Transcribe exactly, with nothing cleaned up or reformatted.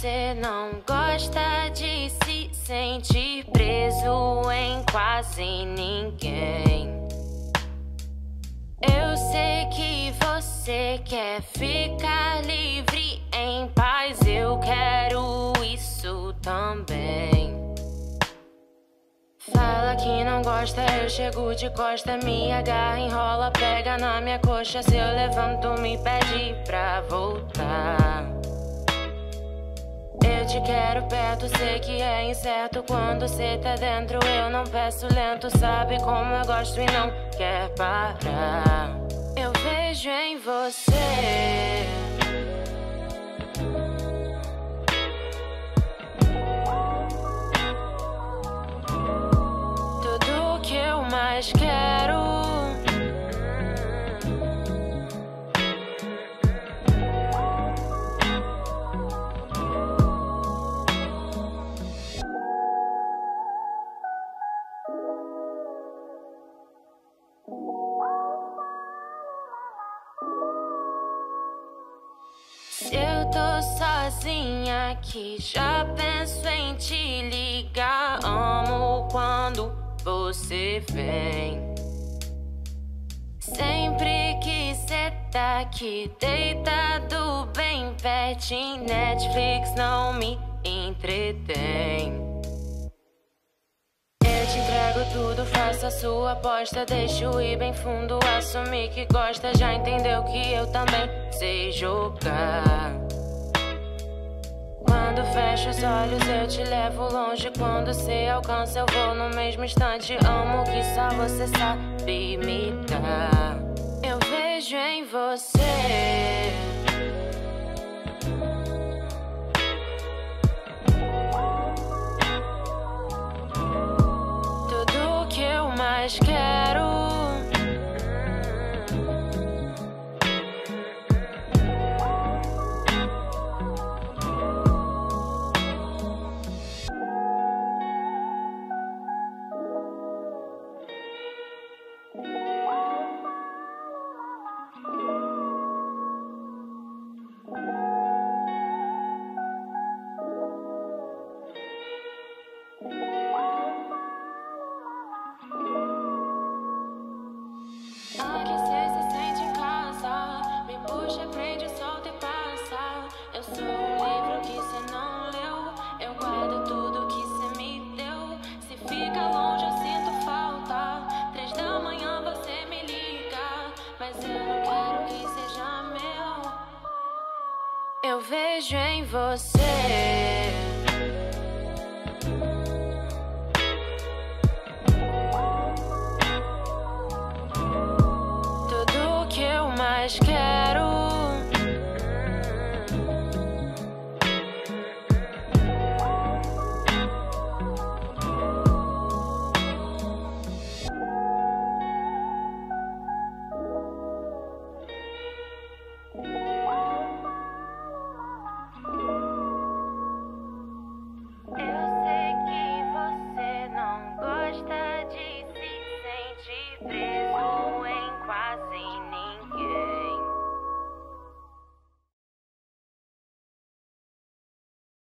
você não gosta de se sentir preso em quase ninguém. Eu sei que você quer ficar livre, em paz. Eu quero isso também. Fala que não gosta, eu chego de costa, me agarra, enrola, pega na minha coxa. Se eu levanto, me pede pra voltar. Eu te quero perto, sei que é incerto. Quando cê tá dentro, eu não peço lento. Sabe como eu gosto e não quer parar. Eu vejo em você tudo que eu mais quero. Se eu tô sozinha aqui, já penso em te ligar. Amo quando você vem. Sempre que cê tá aqui deitado bem pertinho, Netflix não me entretém. Eu te entrego tudo, faço a sua aposta. Deixo ir bem fundo, assumir que gosta. Já entendeu que eu também sei jogar. Quando fecho os olhos eu te levo longe. Quando cê alcança eu vou no mesmo instante. Amo que só você sabe me dar. Eu vejo em você tudo que eu mais quero. Aqui cê se sente em casa, me puxa, prende, solta e passa. Eu sou um livro que cê não leu, eu guardo tudo que cê me deu. Se fica longe eu sinto falta, três da manhã você me liga, mas eu não quero que seja meu. Eu vejo em você